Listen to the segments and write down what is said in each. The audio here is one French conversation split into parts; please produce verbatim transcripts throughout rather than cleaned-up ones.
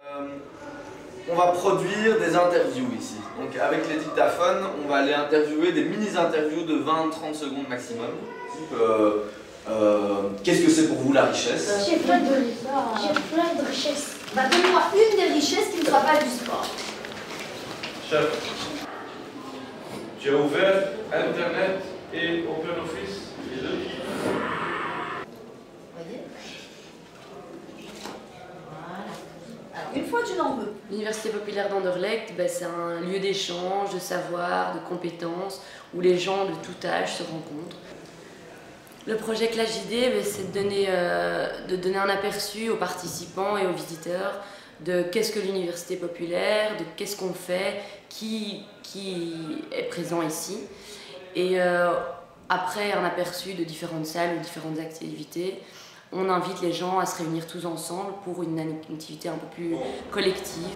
Euh, on va produire des interviews ici. Donc avec les dictaphones, on va aller interviewer des mini-interviews de vingt à trente secondes maximum. Euh, euh, Qu'est-ce que c'est pour vous la richesse? J'ai plein de, j'ai plein de richesses. Bah, donne-moi une des richesses qui ne soit pas du sport. Chef, tu as ouvert Internet et OpenOffice, les deux. Voyez. Voilà. Alors, une fois tu l'en veux. L'Université populaire d'Anderlecht, ben, c'est un lieu d'échange, de savoir, de compétences, où les gens de tout âge se rencontrent. Le projet Clash d'idées, ben, c'est de donner, euh, de donner un aperçu aux participants et aux visiteurs de qu'est-ce que l'Université populaire, de qu'est-ce qu'on fait, qui, qui est présent ici. Et euh, après un aperçu de différentes salles ou différentes activités, on invite les gens à se réunir tous ensemble pour une activité un peu plus collective.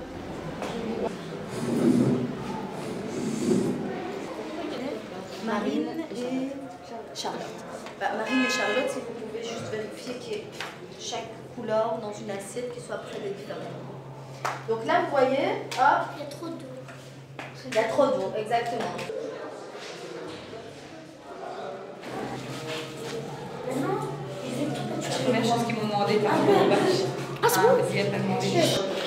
Marine et Charlotte. Bah, Marine et Charlotte, si vous pouvez juste vérifier qu'il y ait chaque couleur dans une assiette qui soit près des différents. Donc là, vous voyez, hop, Il y a trop d'eau. il y a trop d'eau, exactement. C'est la chose qu'ils m'ont demandé par Ah, c'est bon? Il y a tellement de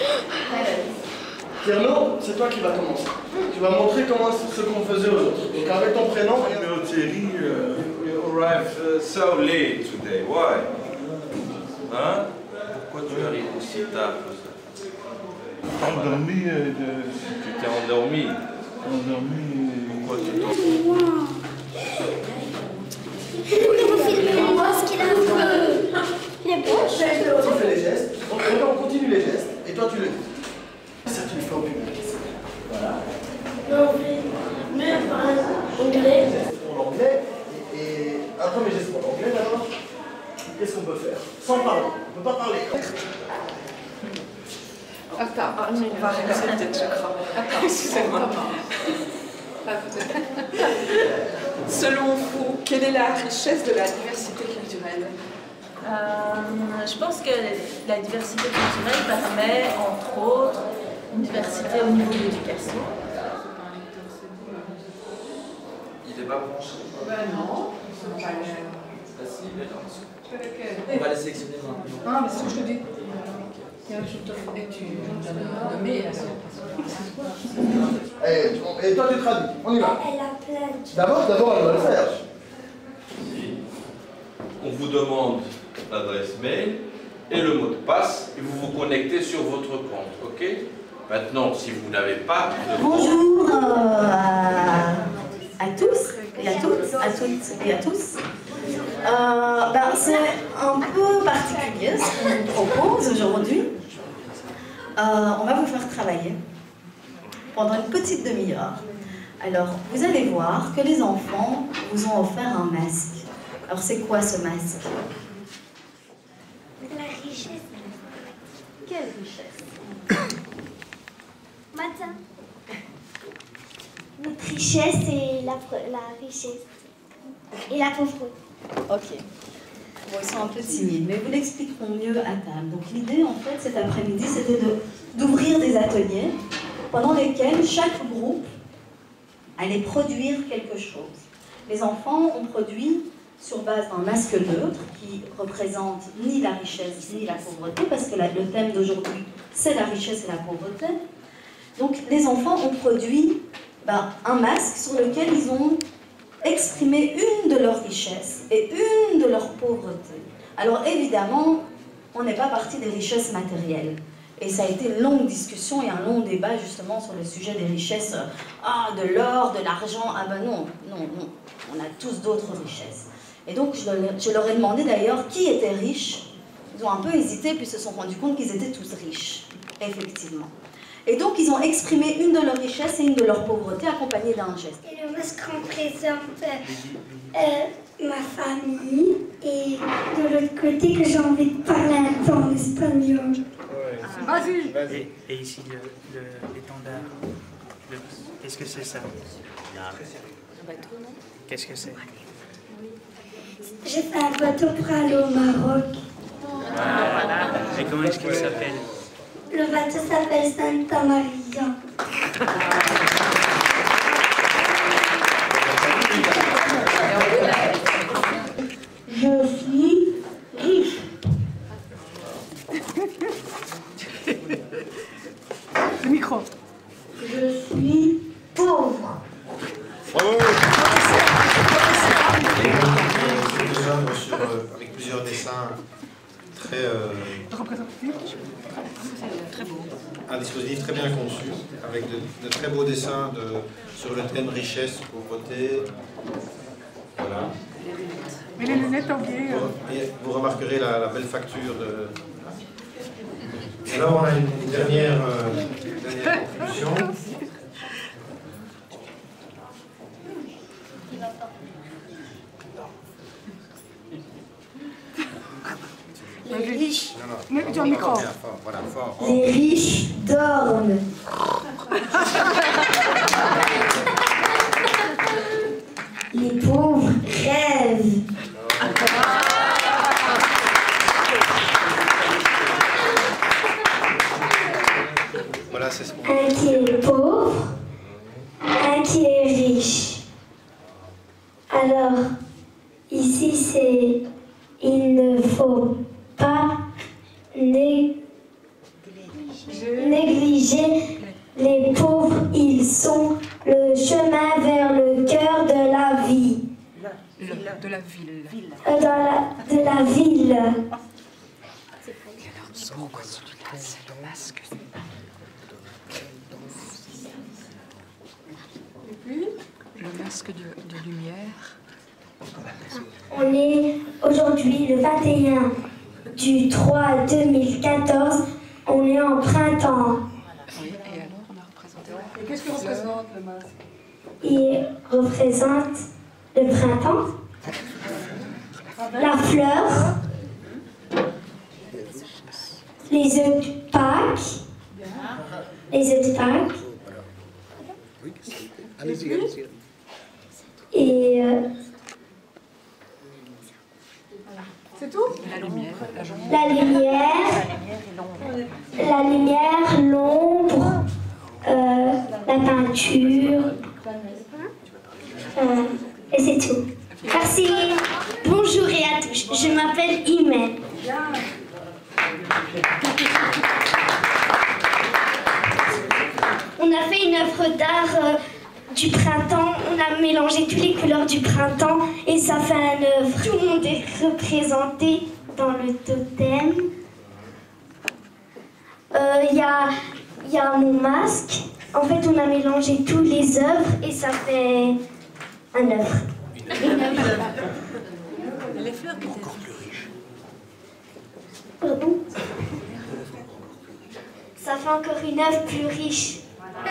Tierno, c'est toi qui vas commencer. Tu vas montrer comment ce qu'on faisait aujourd'hui. Donc avec ton prénom et... Numéro Thierry, uh, you arrived uh, so late today. Why? Hein? Pourquoi tu arrives aussi tard comme ça? Endormi, euh, de... Tu t'es endormi. endormi. Pourquoi tu t'es Filmez-moi ce qu'il a fait. Il est bon. Tu fais les gestes, donc on continue les gestes, et toi tu le dis. Ça tu le fais au public. Voilà. Non, mais en anglais. Pour l'anglais, et, et un premier geste pour l'anglais d'abord. Qu'est-ce qu'on peut faire? Sans parler, on ne peut pas parler. Attends, on va regarder peut-être, je crois. Attends, excusez-moi. Selon vous, quelle est la richesse de la diversité culturelle? Euh, je pense que la diversité culturelle permet, entre autres, une diversité au niveau de l'éducation. Il est pas branché. Ben non. Ah si, il est là. On va les sélectionner maintenant. Ah, mais c'est ce que je te dis. Et tu as nommé la Et toi tu traduis, on y va. Elle a plein de... D'abord, d'abord elle va le faire. On vous demande l'adresse mail et le mot de passe et vous vous connectez sur votre compte, ok? Maintenant, si vous n'avez pas de compte... Bonjour euh, à, à tous et à toutes, à toutes et à tous. Euh, ben, c'est un peu particulier ce qu'on vous propose aujourd'hui. Euh, on va vous faire travailler pendant une petite demi-heure. Alors, vous allez voir que les enfants vous ont offert un masque. Alors, c'est quoi ce masque? La richesse. Quelle richesse? Matin. Notre richesse et la, la richesse. Et la pauvreté. Ok. Bon, ils sont un peu timides, mais vous l'expliqueront mieux à table. Donc l'idée, en fait, cet après-midi, c'était d'ouvrir des ateliers pendant lesquels chaque groupe allait produire quelque chose. Les enfants ont produit sur base d'un masque neutre qui représente ni la richesse ni la pauvreté, parce que la, le thème d'aujourd'hui, c'est la richesse et la pauvreté. Donc les enfants ont produit ben, un masque sur lequel ils ont exprimé une de leurs richesses et une de leurs pauvretés. Alors évidemment, on n'est pas parti des richesses matérielles. Et ça a été une longue discussion et un long débat justement sur le sujet des richesses. Ah, de l'or, de l'argent, ah ben non, non, non. On a tous d'autres richesses. Et donc je, je leur ai demandé d'ailleurs qui était riche. Ils ont un peu hésité puis se sont rendus compte qu'ils étaient tous riches, effectivement. Et donc ils ont exprimé une de leurs richesses et une de leurs pauvretés accompagnées d'un geste. Et le masque représente euh, euh, ma famille et de l'autre côté que j'ai envie de parler un peu en espagnol. Ah, vas-y. Et, et ici le, le, l'étendard, le, qu'est-ce que c'est ça? Un bateau, non? Qu'est-ce que c'est? J'ai fait un bateau pour aller au Maroc. Ah, voilà. Et comment est-ce qu'il s'appelle? Le le bateau s'appelle Santa Maria. Je suis riche. Le micro. Je suis pauvre. Bravo. Une œuvre sur, euh, avec plusieurs dessins très... Euh, très beau. Un dispositif très bien conçu, avec de, de très beaux dessins de, sur le thème richesse, pauvreté. Voilà. Mais les lunettes en biais. Euh... Et vous remarquerez la, la belle facture de... Et là, on a une, une dernière, euh, une dernière conclusion. Les riches. Non, non. Dans le micro. Fort, voilà, fort. Les riches dorment. Les pauvres rêvent. Voilà, c'est ce qu'on... Un qui est pauvre, un qui est riche. Alors, ici, c'est... Il ne faut pas né- négliger les pauvres. Ils sont le chemin vers le cœur de la vie. Le, de la ville. Euh, dans la, de la ville. C'est le masque. Et puis, le masque de, de lumière. On est aujourd'hui le vingt et un du trois deux mille quatorze. On est en printemps. Oui, et alors on a représenté. Et qu'est-ce que représente le masque? Il représente le printemps, la fleur, les œufs de Pâques, les œufs de Pâques, et euh, c'est tout? La lumière. la lumière, la lumière, l'ombre, euh, la peinture, euh, et c'est tout. Merci. Bonjour et à tous. Je m'appelle Imen. On a fait une œuvre d'art euh, du printemps. On a mélangé toutes les couleurs du printemps et ça fait une œuvre. Tout le monde est représenté dans le totem. Il y a, y a mon masque. En fait, on a mélangé toutes les œuvres et ça fait un œuvre. Une œuvre. Les fleurs encore plus riches. Pardon? Ça fait encore une œuvre plus riche.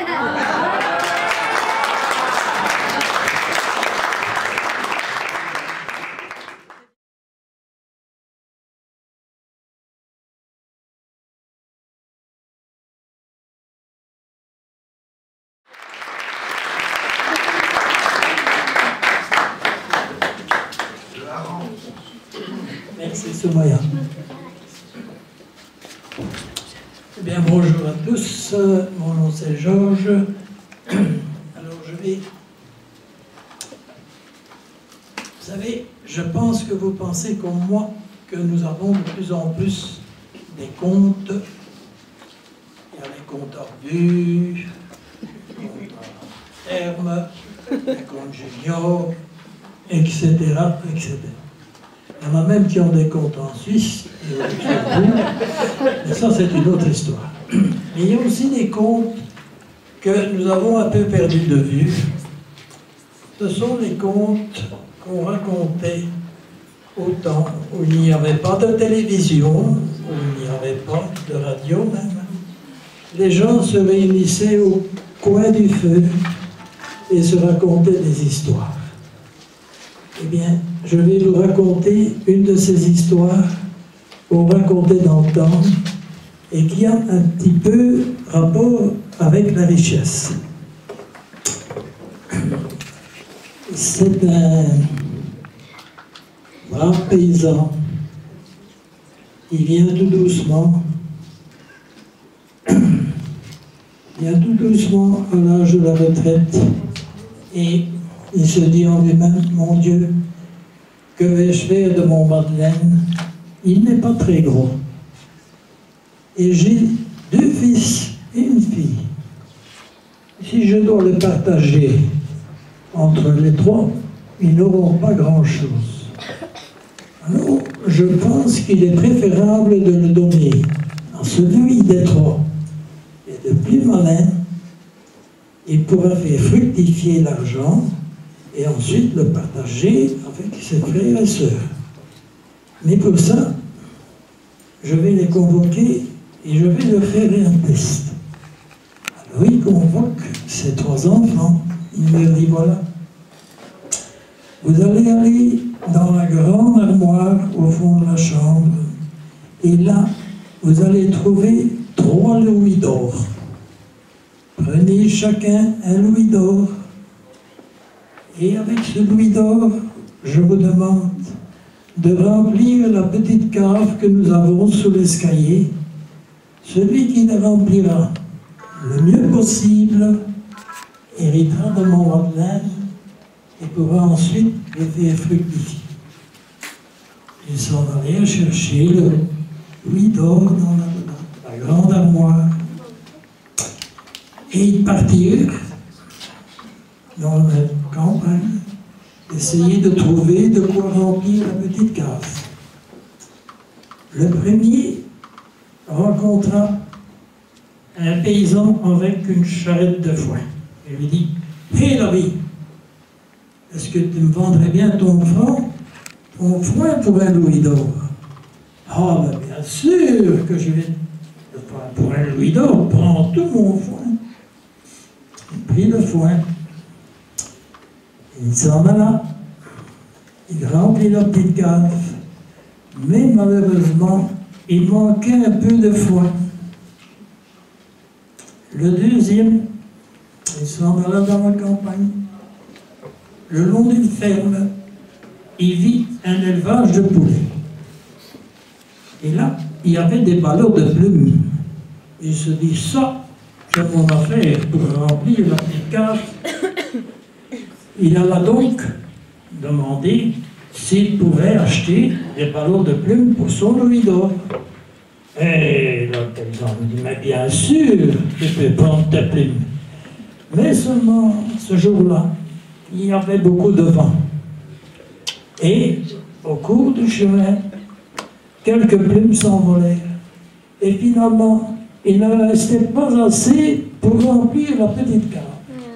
Merci Soumaya. Eh bien, bonjour à tous. Mon nom c'est Georges. Alors je vais... Vous savez, je pense que vous pensez comme moi que nous avons de plus en plus des comptes. Il y a les comptes hors vue, les comptes en terme, les comptes juniors, et cetera, et cetera. Il y en a même qui ont des comptes en Suisse et au Luxembourg, mais ça c'est une autre histoire. Mais il y a aussi des comptes que nous avons un peu perdus de vue. Ce sont les contes qu'on racontait au temps où il n'y avait pas de télévision, où il n'y avait pas de radio même. Les gens se réunissaient au coin du feu et se racontaient des histoires. Eh bien, je vais vous raconter une de ces histoires qu'on racontait dans le temps et qui a un petit peu rapport avec la richesse. C'est un brave paysan qui vient tout doucement vient tout doucement à l'âge de la retraite et il se dit en lui-même, mon Dieu, que vais-je faire de mon Madeleine? Il n'est pas très gros. Et j'ai deux fils et une fille. Si je dois le partager entre les trois, ils n'auront pas grand-chose. Alors, je pense qu'il est préférable de le donner à celui des trois et de plus malin. Il pourra faire fructifier l'argent et ensuite le partager avec ses frères et sœurs. Mais pour ça, je vais les convoquer et je vais leur faire un test. Alors il convoque ses trois enfants. Il leur dit, voilà, vous allez aller dans la grande armoire au fond de la chambre et là, vous allez trouver trois louis d'or. Prenez chacun un louis d'or et avec ce louis d'or, je vous demande de remplir la petite cave que nous avons sous l'escalier. Celui qui la remplira le mieux possible héritera de mon Madeleine et pourra ensuite les faire fructifier. Ils s'en allaient chercher le louis d'or dans la, la grande armoire. Et ils partirent dans la campagne, essayer de trouver de quoi remplir la petite cave. Le premier rencontra un paysan avec une charrette de foin. Il lui dit, « Hé, l'ami, est-ce que tu me vendrais bien ton franc, ton foin pour un louis d'or? » « Ah, ben bien sûr que je vais, pour un louis d'or, prends tout mon foin. » Il prit le foin. Il s'en alla. Il remplit la petite cave. Mais malheureusement, il manquait un peu de foin. Le deuxième, il s'en alla dans la campagne. Le long d'une ferme, il vit un élevage de poulets. Et là, il y avait des ballots de plumes. Il se dit, ça, c'est mon affaire pour remplir la petite cave. Il alla donc demander s'il pouvait acheter des ballots de plumes pour son louis d'or. Et le paysan me dit, mais bien sûr, tu peux prendre tes plumes. Mais seulement, ce jour-là, il y avait beaucoup de vent. Et, au cours du chemin, quelques plumes s'envolèrent. Et finalement, il ne restait pas assez pour remplir la petite cave.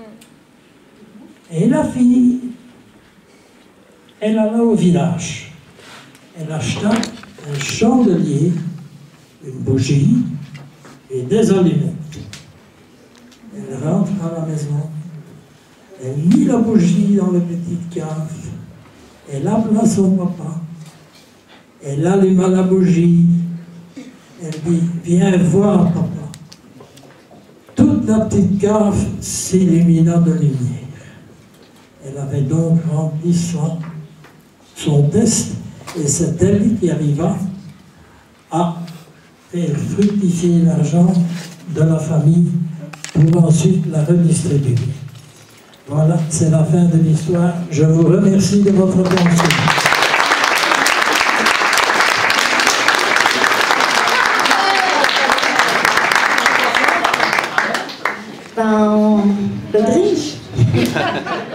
Et la fille, elle alla au village. Elle acheta un chandelier, une bougie et des allumettes. Elle rentre à la maison. Elle mit la bougie dans la petite cave. Elle appela son papa. Elle alluma la bougie. Elle dit, viens voir, papa. Toute la petite cave s'illumina de lumière. Elle avait donc rempli son, son test, et c'est elle qui arriva à faire fructifier l'argent de la famille pour ensuite la redistribuer. Voilà, c'est la fin de l'histoire. Je vous remercie de votre attention. Ben, le Grinch.